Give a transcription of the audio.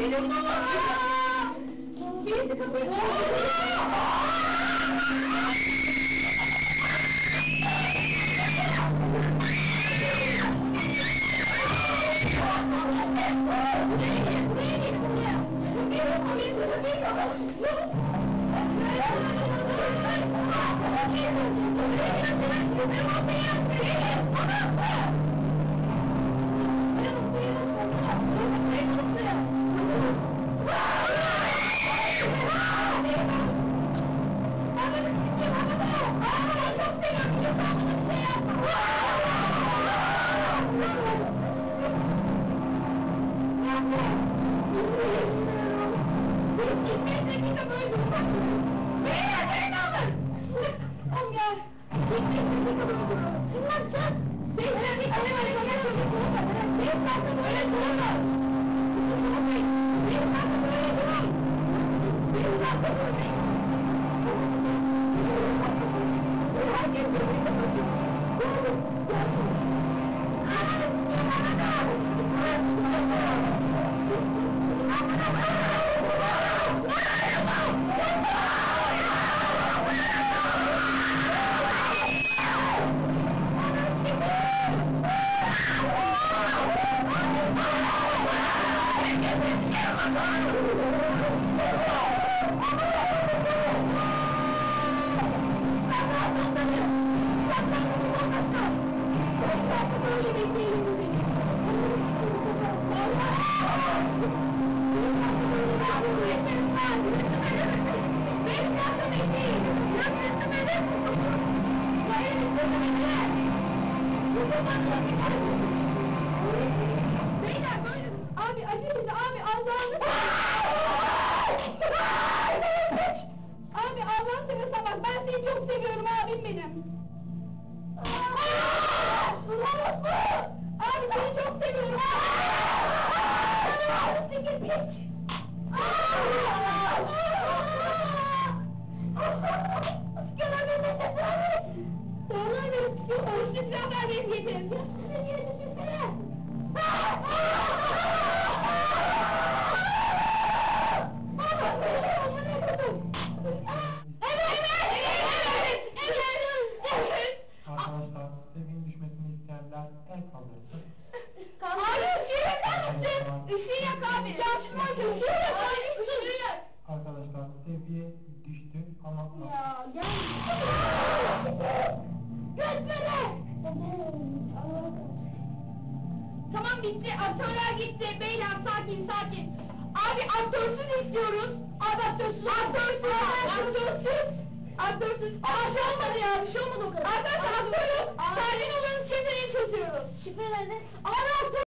Benim babam. Birisi kapıyı. Abi acıyız abi Allah'ını abi Allah'ını seversen bak ben seni çok seviyorum abim benim. Abi seni çok seviyorum. Arkadaşlar, sevginin düşmesini isteyenler el kaldırsın. Hayır, ışığı mısın? Işığı yak abi. Çalışma, ışığı yak abi. Işığı yak. Arkadaşlar, sevgiye düştü ama... Ya, gel. Götüre. Tamam bitti, aktörler gitti. Beyler sakin sakin. Abi aktörsüz istiyoruz. Abi aktörsüz. Aktörsüz. Aa şey olmadı ya, bir şey olmadı o kadar. Arkadaşlar aktörüz. Sakin olun, çeteyi çözüyoruz. Şifre nerede? Abi aktör.